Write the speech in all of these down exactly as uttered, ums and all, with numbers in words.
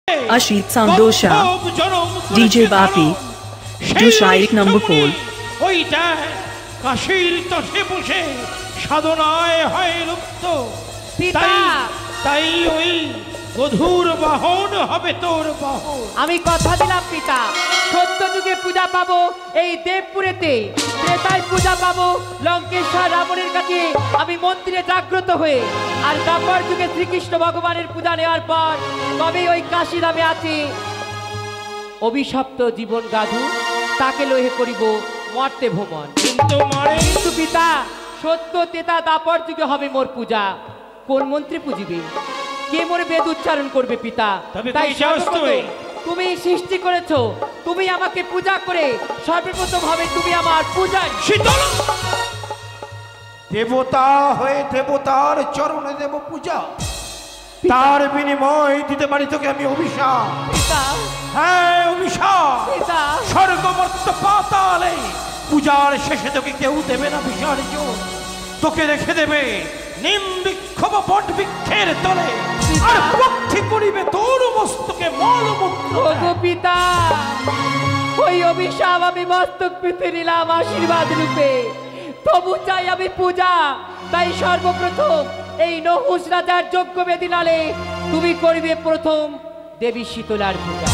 Ashit Sandosha, D J Bapi, do Shaik number four. ওইটা কাশীর তটে বসে সাধনায় হয় লুপ্ত পিতা তাই ওই বধূর বাহন হবে তোর বাহন। আমি কথা দিলাম পিতা, সত্য যুগে পূজা পাবো এই দেবপুরেতে, ত্রেতায় পূজা পাবো লঙ্কেশ্বর রাবণের কাছে আমি মন্দিরে জাগ্রত হয়ে, আর দ্বাপর যুগে শ্রীকৃষ্ণ ভগবানের পূজা নেওয়ার পর তবে ওই কাশীধামে আছে অভিশপ্ত জীবন গাধু, তাকে লয়ে করিব মর্তে ভ্রমণ। কিন্তু মারে কিন্তু পিতা সত্য তেতা দাপর যুগে হবে মোর পূজা, কোন মন্ত্রে পুজিবে, কে মোর বেদ উচ্চারণ করবে পিতা? তাই সর্বপ্রথম তুমি সৃষ্টি করেছো, তুমি আমাকে পূজা করে সর্বপ্রথম হবে তুমি আমার পূজার শীতল। দেবতা হয়ে দেবতার চরণে দেব পূজা, তার বিনিময় দিতে পারি তোকে আমি অভিশাপ। পিতা হ্যাঁ অভিশাপ। পিতা স্বর্গমর্ত পাতালে পূজার শেষে তোকে কেউ দেবে না বিসর্জন, তোকে রেখে দেবে নিম বৃক্ষ বা বট বৃক্ষের তলে, আর পক্ষী করিবে তোর মস্তকে মলমূত্র। ওগো পিতা, ওই অভিশাপ আমি মস্তক পেতে নিলাম আশীর্বাদ রূপে, তবু চাই আমি পূজা। তাই সর্বপ্রথম এই নহুষ রাজার যজ্ঞ বেদিনালে তুমি করিবে প্রথম দেবী শীতলার পূজা।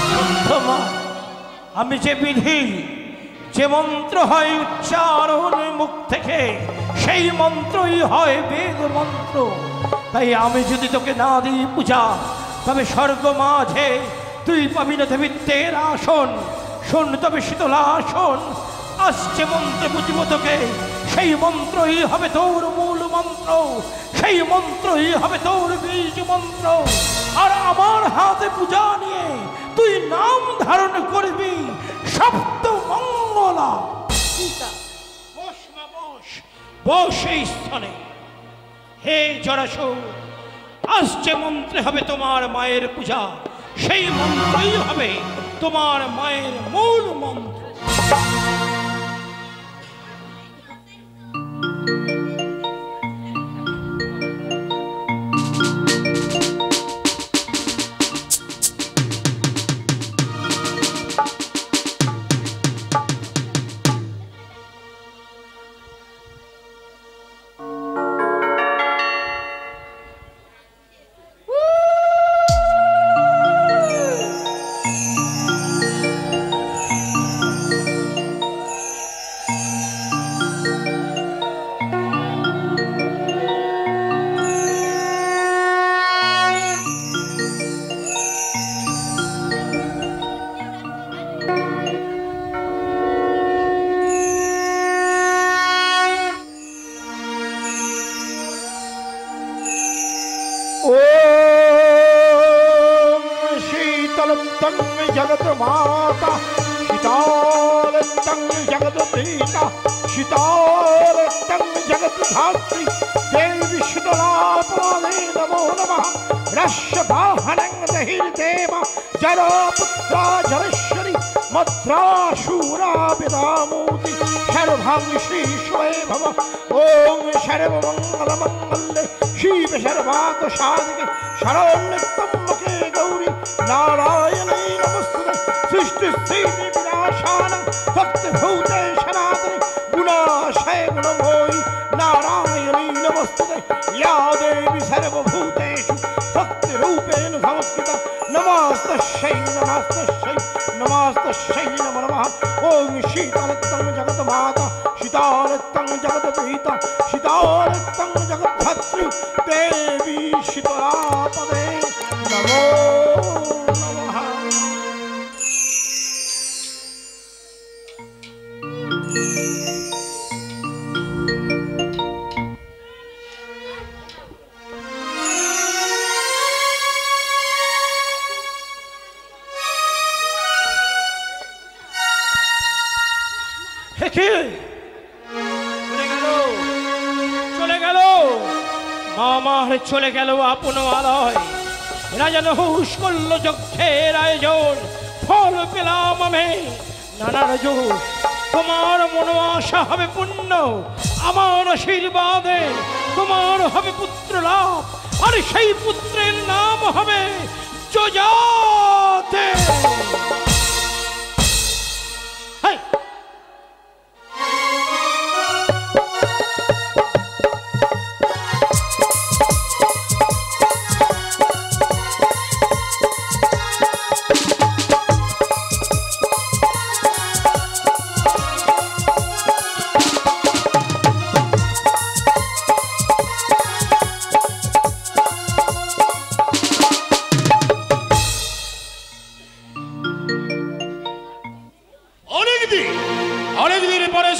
আমি যে বিধি যে মন্ত্র হয় উচ্চারণ মুখ থেকে, সেই মন্ত্রই হয় বেদ মন্ত্র। তাই আমি যদি তোকে না দিই পূজা, তবে স্বর্গ মাঝে তুই পাবি না দেবীত্বের আসন। শোন তবে শীতলা আসন, আসছে মন্ত্রে বুঝব তোকে, সেই মন্ত্রই হবে তোর মূল মন্ত্র, সেই মন্ত্রই হবে তোর বীজ মন্ত্র। আর আমার হাতে পূজা নিয়ে তুই নাম ধারণ করবি সপ্ত মঙ্গলা। বস মা বস, বস এই স্থানে। হে জরাসুর, আসছে মন্ত্রে হবে তোমার মায়ের পূজা, সেই মন্ত্রই হবে তোমার মায়ের মূল মন্ত্র। जगत माता शीतल तंग जगत पीता, शीतल तंग जगत धात्री, देवी शीतला पादे नमो नमः। रश्यवाहनं दहिर्देव जलपुत्रा जलेश्वरी, मद्राशूरा विदामूति, शर्वांग श्री शिवे भव। ओम सर्वमंगलमंगल्ये शिव सर्वार्थ साधिके, शरण्यत्र्यम्बके गौरी नारायणे नमस्तुते। सृष्टि स्थिति विनाशानं भक्तभूते सनातने, गुणाशय गुणमयी नारायणे नमस्तुते। या देवी सर्वभूतेषु भक्तिरूपेण संस्थिता, नमस्तस्यै नमस्तस्यै नमस्तस्यै नमो नमः। ओम शीतलत्वं जगत माता, शीतलत्वं जगत पीता, शीतलत्वं जगत धात्री, देवी शीतला पदे नमो नमः। চলে গেল চলে গেল আমার চলে গেল আপন আলয়। এরা যেন হুশ করল যজ্ঞের আয়োজন, ফল পেলাম আমি নানা রজস। তোমার মনোআশা হবে পূর্ণ, আমার আশীর্বাদে তোমার হবে পুত্র লাভ, আর সেই পুত্রের নাম হবে যোজা।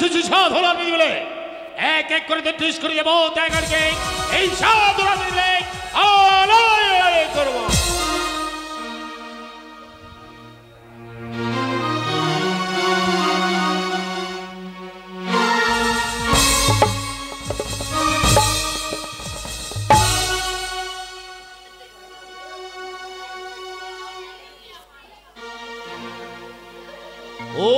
এসেছি সাধনার মিলে এক এক করে নির্দেশ করে দেবো টাইগারকে এই সাধনার মিলে আলয় করব ও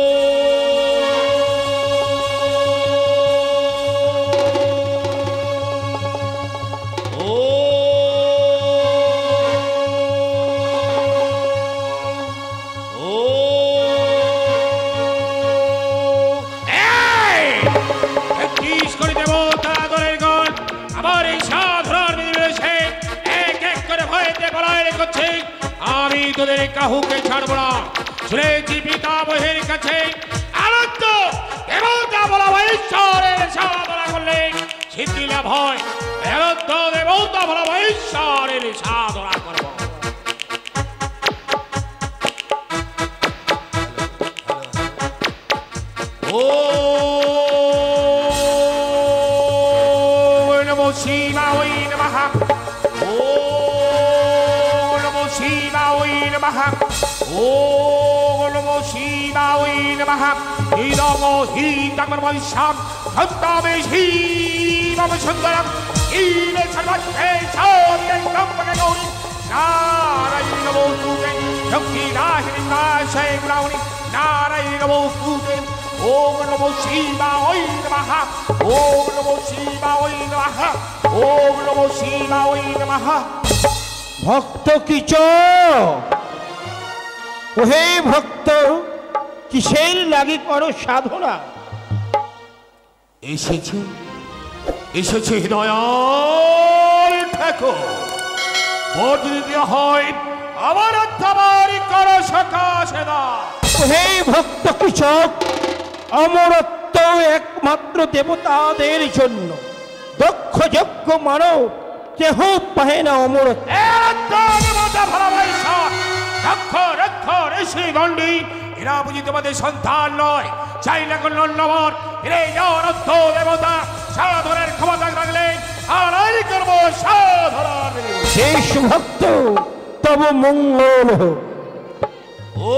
আমি তোদের কাহুকে ছাড়ব না শুনেছি পিতামহের কাছে আনন্দ দেবতা বলা ঈশ্বরের সাধনা করলে সিদ্ধি লাভ হয় আনন্দ দেবতা বলা ঈশ্বরের সাধনা করব ও নমো শিবায় নমঃ ও শিবায় নমঃ ও নমো শিবায় নমঃ ইদমো হি তমর্মৈশাম সত্তামে শিবম সুন্দরম ইলে সর্বত্রে সত্যং সম্পকে গৌরী নারায়ণ বস্তুতে শক্তি নাশিনী নাশয় গুণাবলী নারায়ণ বস্তুতে ওম নমো শিবায় নমঃ ওম নমো শিবায় নমঃ ওম নমো শিবায় নমঃ ভক্ত কিচ ওহে ভক্ত কিসের লাগি করো সাধনা এসেছে এসেছে দয়াল ঠাকুর বদলি দেওয়া হয় আমার অর্থাবারি করো সকাশে না ওহে ভক্ত কিচক অমরত্ব একমাত্র দেবতাদের জন্য দক্ষ যজ্ঞ মানব কেহ পাহে না অমরত্ব এরা বুঝি তোমাদের সন্তান নয় চাইলে নন্নবর এরে অরত্থ দেবতা সাধনের ক্ষমতা রাখলে আড়াই করবো সাধনার শেষ ভক্ত তব মঙ্গল হোক ও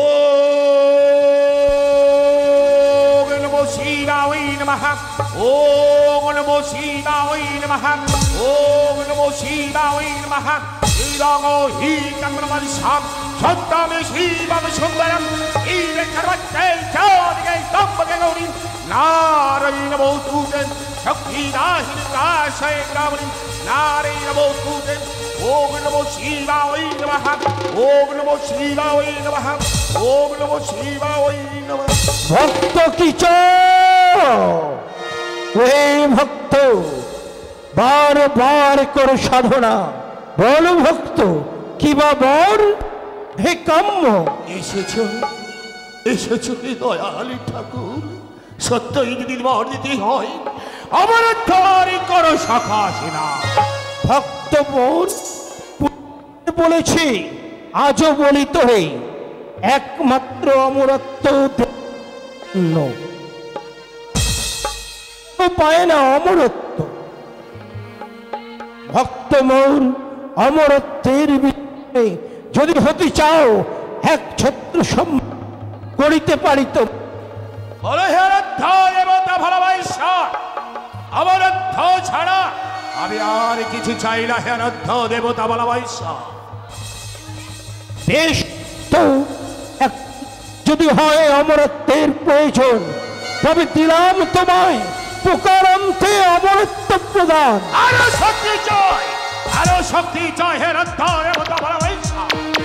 নমো শিবায় নমঃ ও নমো শিবায় নমঃ ও নমো শিবায় নমঃ ইদমো হি তমর্মৈশাম সত্তামে শিবম সুন্দরম ইলে সর্বত্রে সত্যং সম্পকে গৌরী নারায়ণ বস্তুতে শক্তি নাশিনী নাশয় গুণাবলী নারায়ণ বস্তুতে ওম নমো শিবায় নমঃ ওম নমো শিবায় নমঃ ওম নমো শিবায় নমঃ ভক্ত কিচ ওহে ভক্ত বার বার করো সাধনা বল ভক্ত কিবা বর হে কাম্য এসেছো এসেছো দয়াল ঠাকুর সত্যই যদি বর দিতে হয় আমার তারি করো সকাশে না ভক্ত বোন বলেছি আজও বলি তোরে একমাত্র অমরত্ব পায় না অমরত্ব ভক্ত মন অমরত্বের বিরুদ্ধে যদি হতে চাও এক ছত্র করিতে পারিত বলো হে অর্থ দেবতা ভালোবাসা আমার অর্থ ছাড়া আমি আর কিছু চাই না হে অর্থ দেবতা ভালোবাসা বেশ তো যদি হয় অমরত্বের প্রয়োজন তবে দিলাম তোমায় পুকারান্তে অমরত্ব প্রদান আরো শক্তি চাই আরো শক্তি চাই হে অর্থ দেবতা ভালোবাসা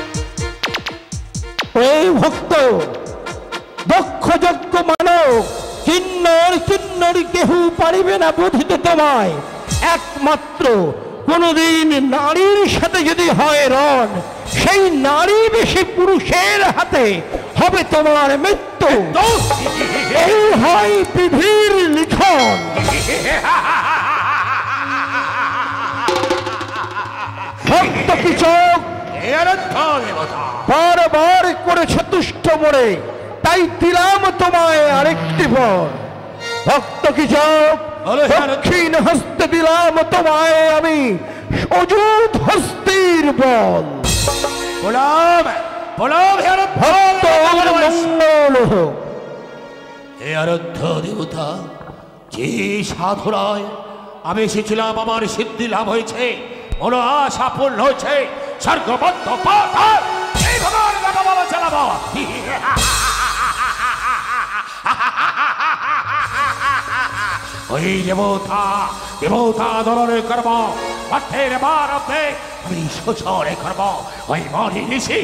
এই ভক্ত দক্ষ যজ্ঞ মানব কিন্নর কিন্নরী কেহ পারিবে না বুঝিতে তোমায় একমাত্র কোনদিন নারীর সাথে যদি হয় রণ সেই নারী বেশি পুরুষের হাতে হবে তোমার মৃত্যু এই হয় বিধির লিখন ভক্ত কিচক বারবার করেছে তুষ্ট মরে তাই দিলাম তোমায় আরেকটি বর ভক্ত কিশোর দক্ষিণ হস্তে দিলাম তোমায় আমি অযুত হস্তির বল। প্রণাম প্রণাম হে ভক্ত মঙ্গল হোক। হে আরাধ্য দেবতা, যে সাধনায় আমি এসেছিলাম আমার সিদ্ধি লাভ হয়েছে, মনো আশা পূর্ণ হয়েছে। স্বর্গবদ্ধ পাতাল এই ভগবান কথা বলা চালাবো। ওই দেবতা দেবতা দলনের কর্ম অর্থের মারবে আমি শোষণে কর্ম ওই মরি ঋষি।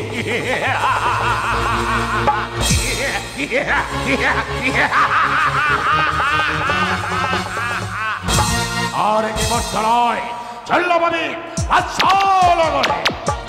আর নিবর্ত নয় চল্লবাদী আসল করে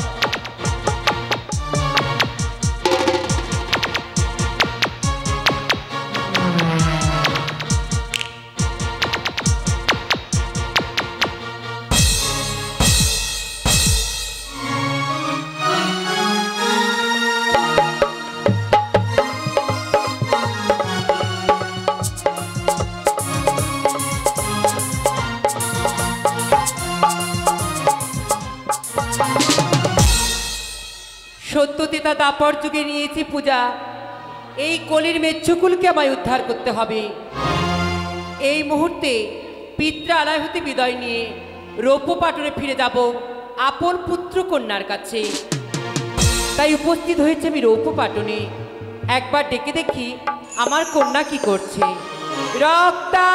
সত্যতেতা দাপর যুগে নিয়েছি পূজা। এই কলির মেচ্ছুকুলকে আমায় উদ্ধার করতে হবে। এই মুহূর্তে পিত্রালয় হতে বিদায় নিয়ে রৌপ্য পাটনে ফিরে যাব আপন পুত্র কন্যার কাছে। তাই উপস্থিত হয়েছে আমি রৌপ্য পাটনে। একবার ডেকে দেখি আমার কন্যা কি করছে। রক্তা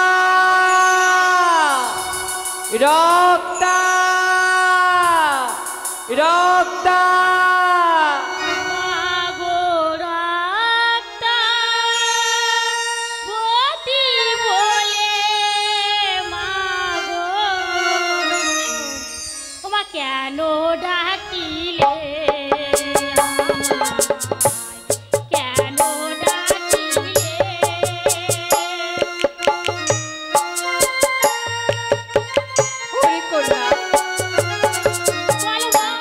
রক্তা রক্তা কেন ডাকিলে কেন ডাকিলে ওরে কন্যা বলো মা।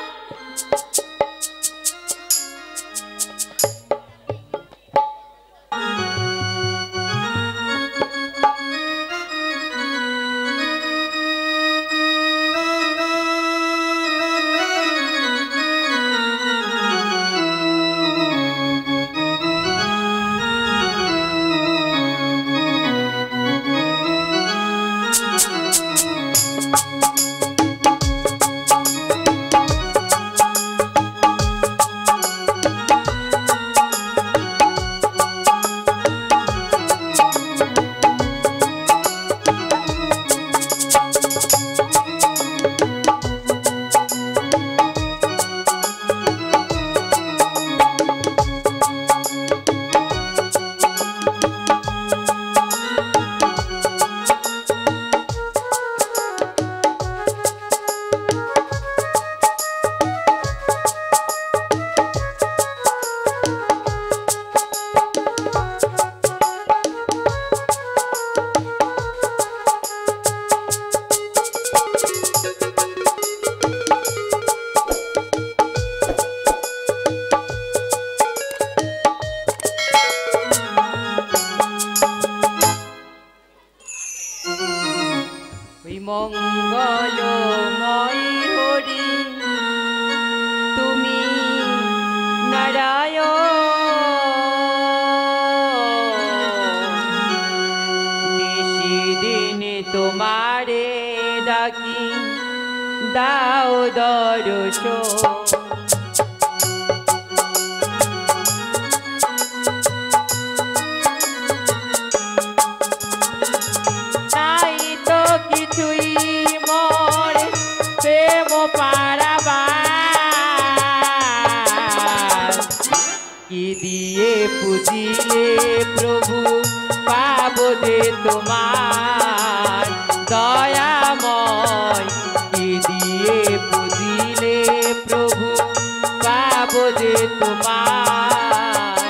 মঙ্গলময় হরি তুমি নারায়ণ নিশিদিন তোমারে ডাকি দাও দর্শন। পুজিলে প্রভু পাবো যে তোমার দয়াময়, কি দিয়ে পুজিলে প্রভু পাবো যে তোমার।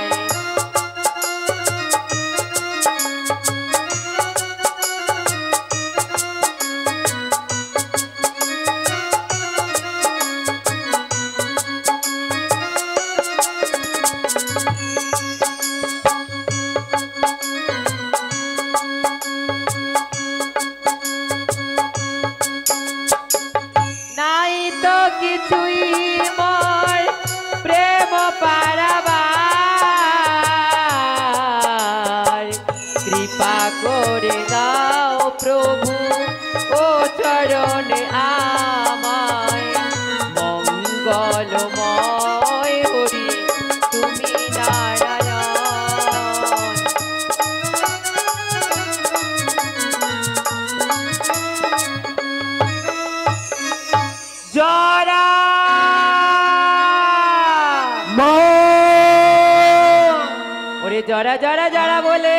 পারাবার কৃপা করে দাও প্রভু ও চরণে আমায় মঙ্গলময় হরি তুমি নারায়ণ। জরা ওরে জরা জরা জরা বলে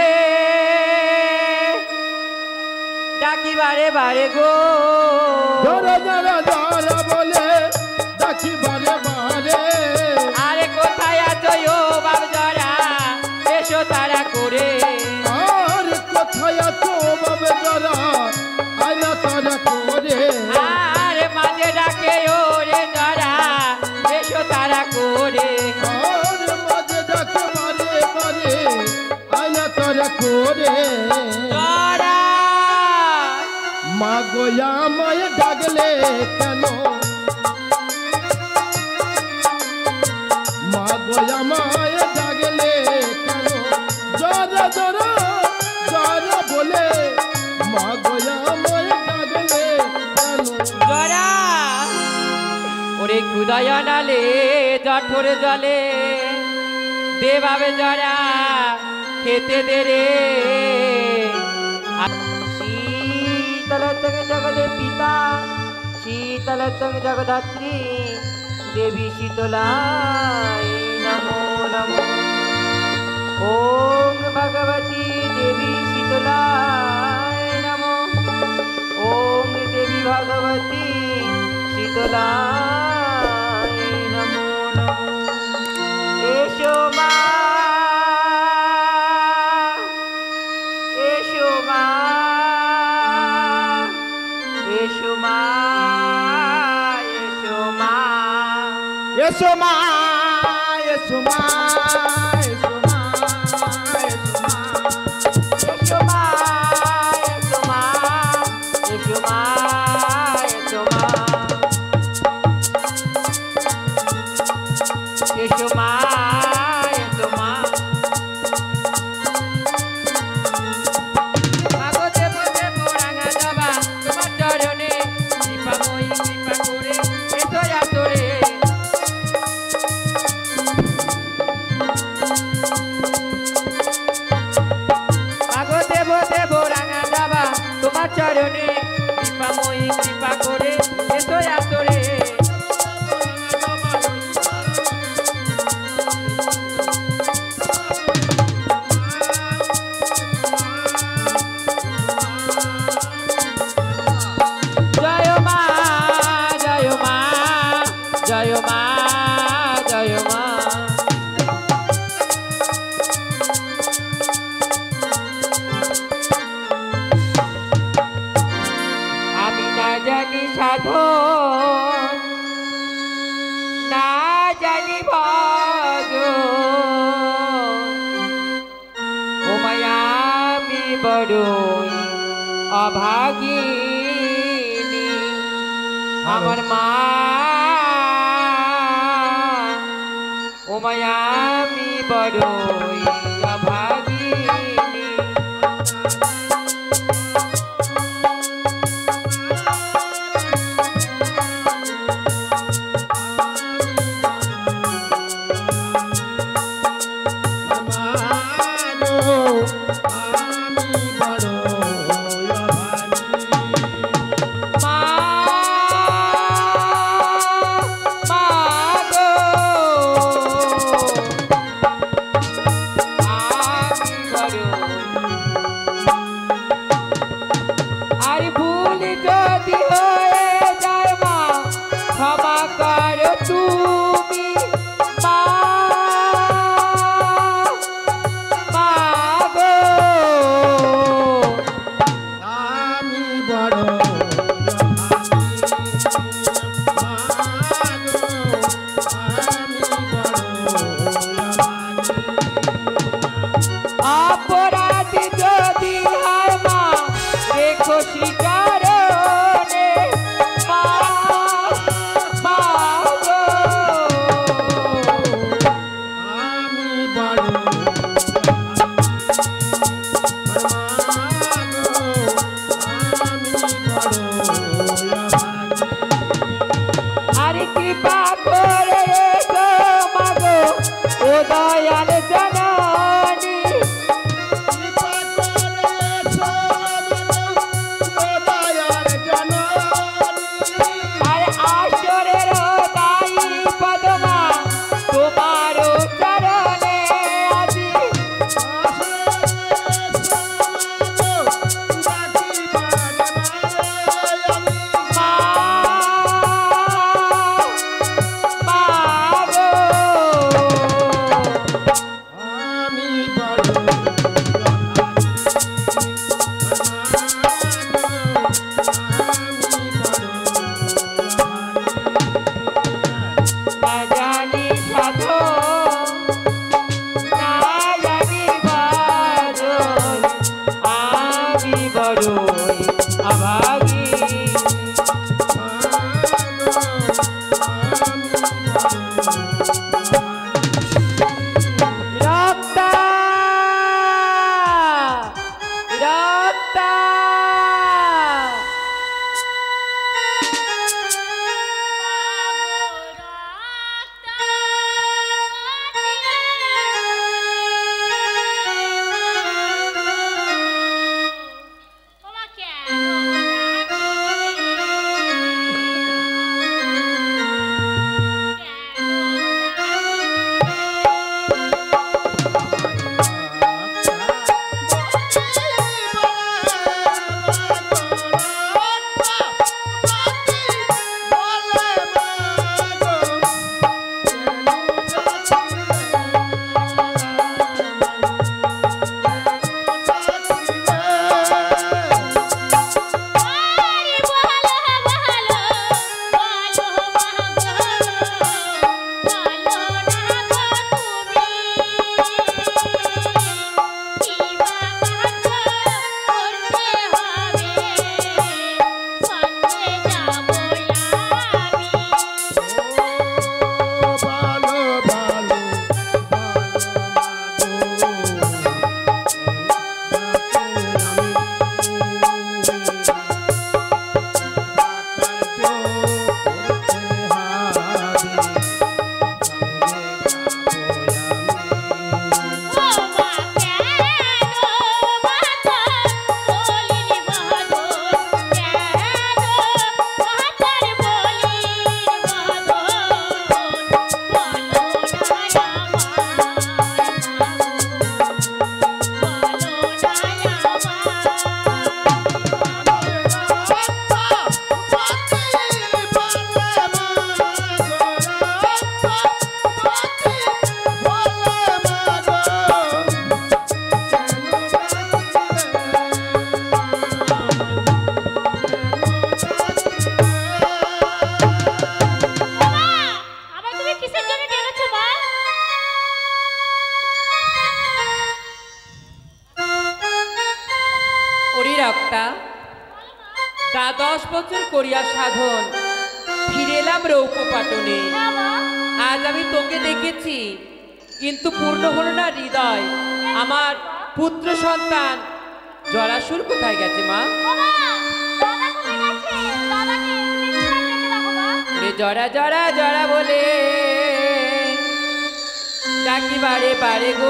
ডাকি বারে বারে গো জরা জরা জরা বলে ডাকি বারে বারে আরে কোথায় আছো ও বাপ জরা এসো তারা করে আর কোথায় আছো বাবে জরা আয়না তারা করে আরে মাঝে ডাকে ওরে জরা এসো তারা করে আর মাঝে ডাকে বারে বারে আয়না তারা করে জরা মা গোয়া মায় ডাকলে কেন মা গোয়া মায় ডাকলে কেন জরা জরা জরা বলে মা গোয়া মায় ডাকলে কেন জরা ওরে ক্ষুদয় নালে জঠোর জলে দেবাবে জরা খেতে দে রে শীতলতং জগতে পিতা শীতলতং জগদ্ধাত্রী দেবী শীতলায় নমো নমো। ওম ভগবতী দেবী শীতলায় নমো। ওম দেবী ভগবতী শীতলায় নমো নমো। এসো মা এসো মা এসো মা এসো মা এসো মা এসো মা এসো মা এসো মা এসো মা এসো মা এসো মা এসো মা এসো মা মাগো দেব দেব রাঙা জবা তোমার চরণে কৃপাময়ী কৃপা করে এসো আসরে মাগো দেব দেব রাঙা জবা তোমার চরণে কৃপাময়ী কৃপা করে এসো আসরে জয় মা জয় মা জয় মা জয় মা আমি না জানি সাধন না জানি ভজন ও মায়া আমি বড়ই অভাগিনী আমার মা ও মায়া আমি বড়ই অভাগিনী আমি বড় মা মা গো আমি বড় আর ভুল যদি হয়ে যায় মা ক্ষমা করো তুমি মা মা গো আমি বড় অপরাধ যদি হয় মা দেখো শিকারণে মা মা গো দয়াল জননী আর আসরের দায়ী পদমা তোমার চরণে আজি মা মা গো আমি বড় না জানি সাধন না জানি বাজন আমি বড়ই অভাগী রক্তা রক্তা রক্তা দ্বাদশ বছর করিয়া সাধন ফিরে এলাম রৌপ্যপাটনে। আজ আমি তোকে দেখেছি কিন্তু পূর্ণ হলো না হৃদয়। আমার পুত্র সন্তান জরাসুর কোথায় গেছে মা? জরা জরা জরা বলে ডাকি বারে বারে গো,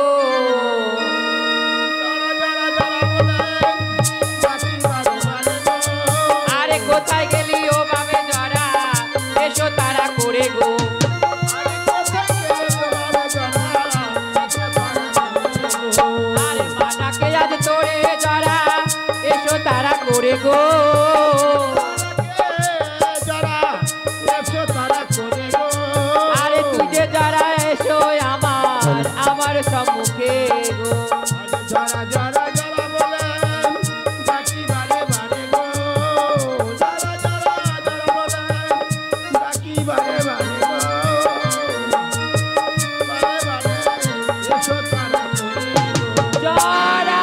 আরে কোথায় গেলি ও বাবে জরা, এসো তারা করে গো। আরে মানাকে আজ তোরে জরা, এসো তারা করে গো। আরে তুই যে জরা এসো আমার আমার সম্মুখে গো। জরা জরা জরা বলে ডাকি বারে বারে গো, জরা জরা জরা বলে ডাকি বারে বারে গো, বারে বারে এসো তারা করে গো। জরা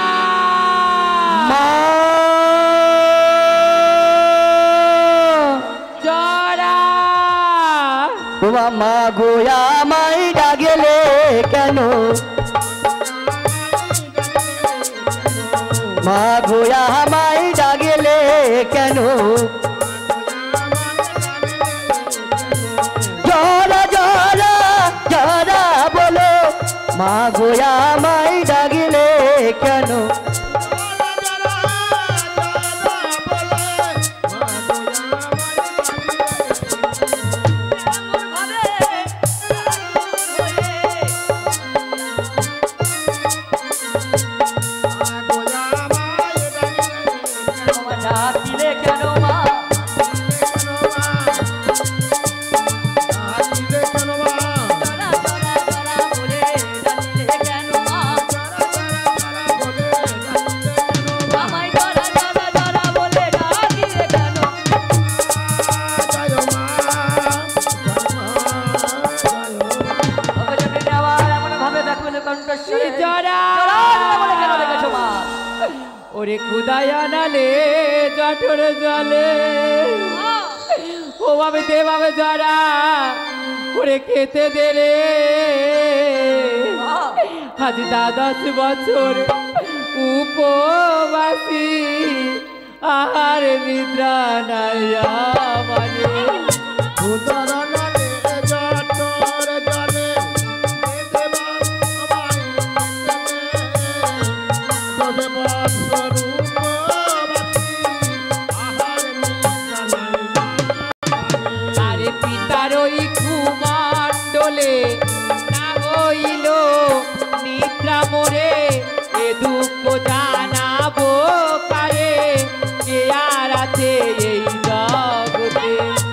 মা জরা ওমা মা গোয়া মাই ডাগেলে কেন, মা গোয়া মাই ডাগেলে কেন, জরা জরা জরা মা গোয়া মাই ডাকিলে কেন ওরে খুদায়া নালে জঠর জলে ও বাবে দে বাবে জরা ওরে খেতে দে রে আজ দ্বাদশ বছর উপবাসী আহার নিদ্রা নাই মানে না হইল নিদ্রা মোরে এ দুঃখ জানাবো কারে কে আর আছে এই জগতে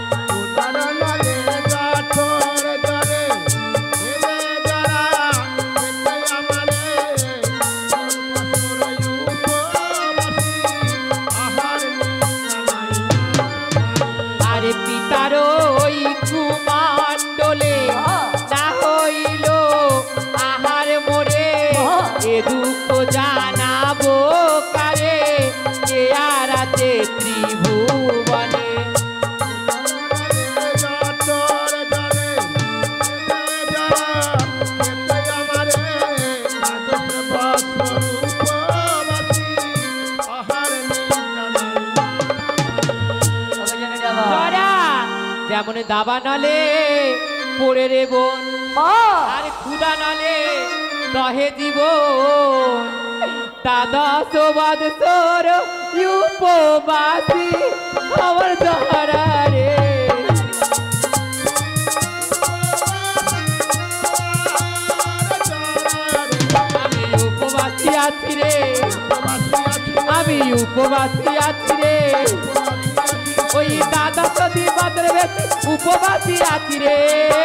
আরে পিতার ওই কুমান্ডলে দুঃখ জানাবো কারে কে আর আছে ত্রিভুবনে যেমন দাবা নলে পড়ে রে বোন আর ক্ষুদা নলে দহে জীবন দ্বাদশ বৎসর উপবাসী আমার দহরা রে আমি উপবাসী আছি রে আমি উপবাসী আছি রে ওই দ্বাদশ দিবসের বেশি উপবাসী আছি রে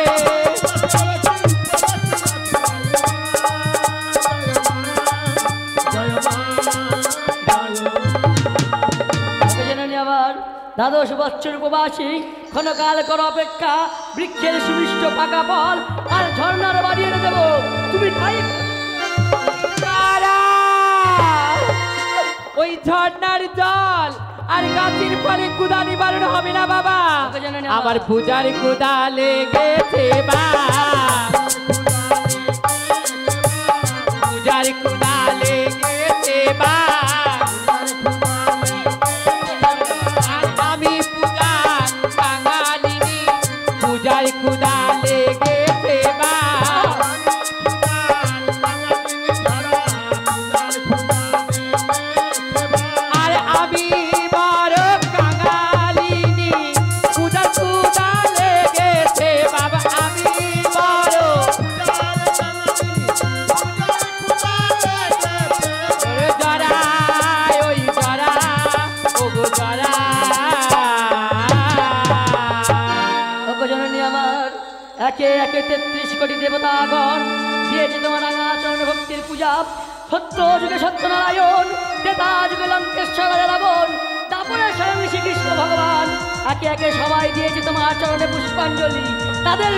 দ্বাদশ বৎসর উপবাসী ক্ষণকাল কর অপেক্ষা বৃক্ষের সুমিষ্ট পাকা ফল আর ঝর্ণার বাড়ি এনে দেবো তুমি খাই ওই ঝর্ণার জল আর গাছের পরে কুদা নিবারণ হবে না বাবা আমার পূজার কুদা লেগেছে বা পূজার কুদা লেগেছে বা আমি পূজা বাঙালিনী পূজার কুদা লেগেছে বা আর আমি বড় কাঙালিনী পূজার কুদা লেগেছে বাবা আমি বড় জরা ওই জরা ও গো জরা জননী আমার একে একে তেত্রিশ কোটি দেবতাগণ দিয়েছে তোমার রাঙাচরণ ভক্তির পূজা সত্য যুগে সত্যনারায়ণ ত্রেতা যুগে লঙ্কেশ্বর রাবণ তারপরে স্বয়ং শ্রীকৃষ্ণ ভগবান একে একে সবাই দিয়েছে তোমার চরণে পুষ্পাঞ্জলি তাদের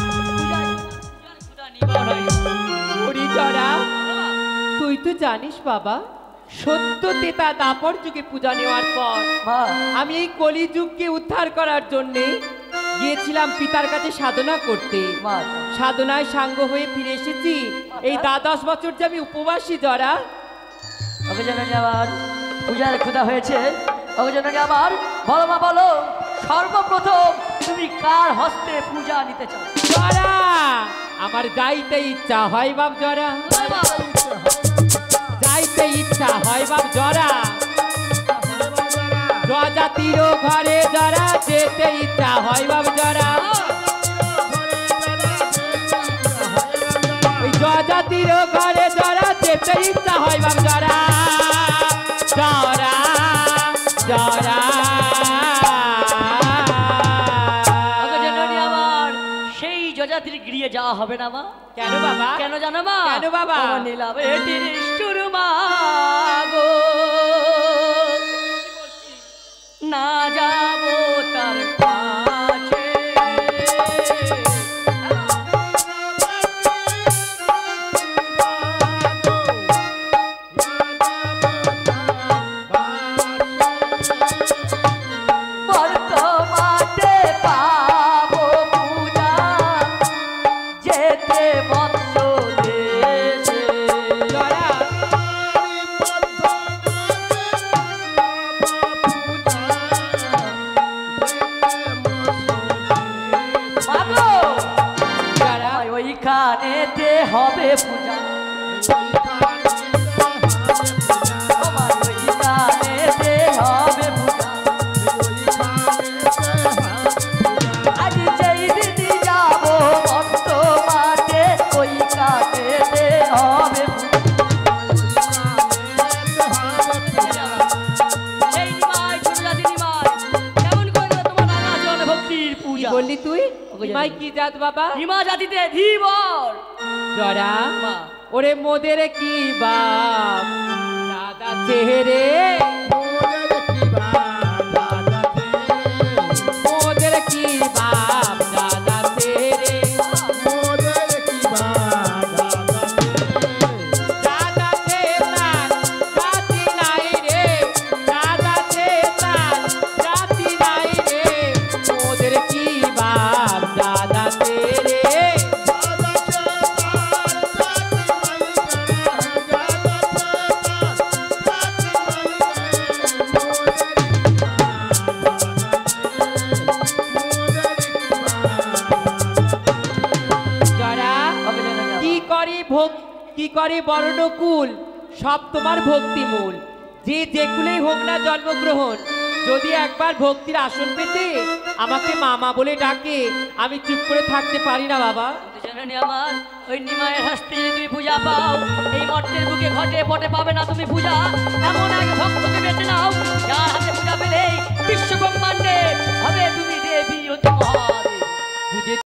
তুই তো জানিস বাবা সত্য তেতা দাপর যুগে পূজা নেওয়ার পর আমি এই কলি যুগকে উদ্ধার করার জন্যে গিয়েছিলাম পিতার কাছে সাধনা করতে সাধনায় সাঙ্গ হয়ে ফিরে এসেছি এই দ্বাদশ বছর যে আমি উপবাসী জরা অভিযানে আবার পূজার ক্ষুধা হয়েছে অভিযানে আবার বলো মা বলো সর্বপ্রথম তুমি কার হস্তে পূজা নিতে চাও জরা আমার যাইতে ইচ্ছা হয় বাপ জরা, যাইতে ইচ্ছা হয় বাপ জরা, জজাতির ঘরে জরা যেতে ইচ্ছা হয় বাপ জরা, ওই জজাতির ঘরে জরা যেতে ইচ্ছা হয় বাপ জরা, জরা জরা। জজাতির গৃহে যাওয়া হবে না মা। কেন বাবা? কেন জানো মা? কেন বাবা? নিলাম এটির নিষ্ঠুর মা গো, না যাবো তার কাছে। ওইখানেতে হবে পূজা, আমার ওইখানেতে হবে পূজা, আজ যেই দিদি যাবো ভক্ত মাঠে ওইখানেতে হবে পূজা। সেই নিমাই ছোটরা দিদিমাই কেমন করলো তোমার নানা জন ভক্তির পূজা? বললি তুই নিমাই কি জাত বাবা? নিমা জাতিতে ধীবর জরা, ওরে মোদের কি বাপ দাদা চেহারে, মোদের কি বাপ দাদা চেহারে, দাদা চেতান জাতি নাই রে, দাদা চেতান জাতি নাই রে, মোদের কি বাপ দাদা চেহারে। কি করে বর্ণকুল সব তোমার ভক্তিমূল, যে যেগুলোই হোক না জন্মগ্রহণ, যদি একবার ভক্তির আসন পেতে আমাকে মামা বলে ডাকে আমি চুপ করে থাকতে পারি না বাবা। জানি আমার ওই নিমায়ের হাসতে যদি তুমি পূজা পাও, এই মর্তের বুকে ঘটে পটে পাবে না তুমি পূজা। এমন এক ভক্তকে বেছে নাও যার হাতে পূজা পেলেই বিশ্ব ব্রহ্মাণ্ডে হবে তুমি দেবী ও মহাদেব।